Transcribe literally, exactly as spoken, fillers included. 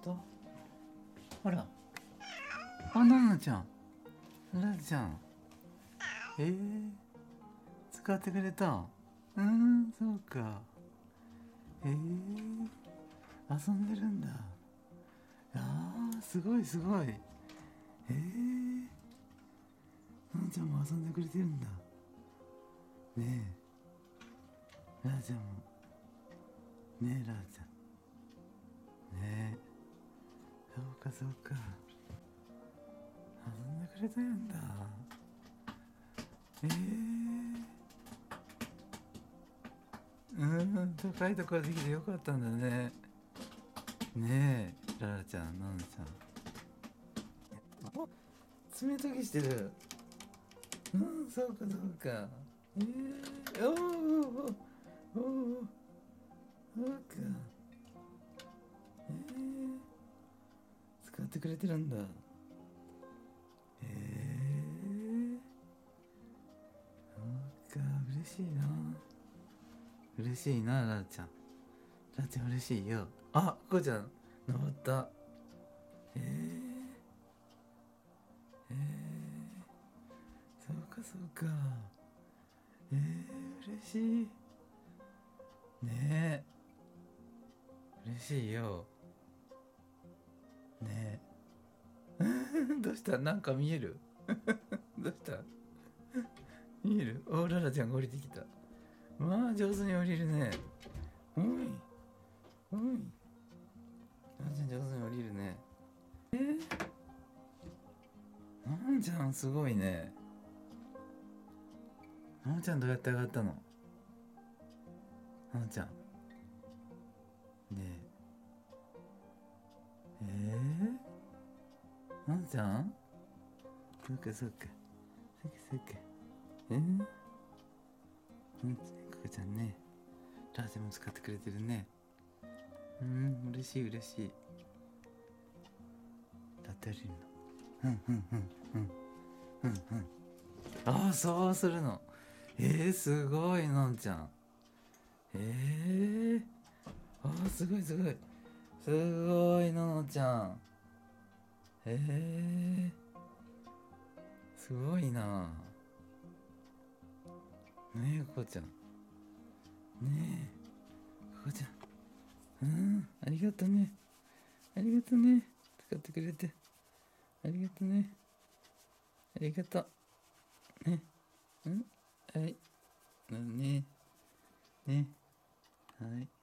したあら、あ、ななちゃん、ななちゃん、えー、使ってくれた。うーん、そうか。えー、遊んでるんだ。あー、すごいすごい。えー、ななちゃんも遊んでくれてるんだ。ねえ、ララちゃんも。ねえ、ララちゃん。ねえ、そうかそうか。遊んでくれてるんだ。えー、うーん、高いところできてよかったんだね。ねえ、ララちゃん、ナナちゃん。お、爪研ぎしてる。うん、そうかそうか。えー、おーおーおーおー、そうか。えー、使ってくれてるんだ。えー、そうか、嬉しいな。嬉しいな、ララちゃん。ララちゃん嬉しいよ。あ、こうちゃん、登った。えー、えー、そうかそうか。えー、嬉しい。ねえ、嬉しいよ。ねえ。どうした？なんか見える？どうした？見える？お、ララちゃんが降りてきた。まあ、上手に降りるね。おい、おい。ララちゃん上手に降りるね。えー、なんちゃんすごいね。ななちゃんどうやって上がったの？ななちゃん。ねえ。えー、ななちゃん？そうかそうか。そうかそうか。えー、うん、ここちゃんね。ララちゃんも使ってくれてるね。うん、嬉しい嬉しい。だってるの。うんうんうんうんうんうん。ああ、そうするの。えー、すごいのんちゃん。えー、あー、すごいすごい。すごいののちゃん。えー、すごいな。ねえ、ここちゃん。ねえ、ここちゃん。うん、ありがとね。ありがとね。使ってくれて。ありがとね。ありがとう。ね。うん、はい。ね。ね。はい。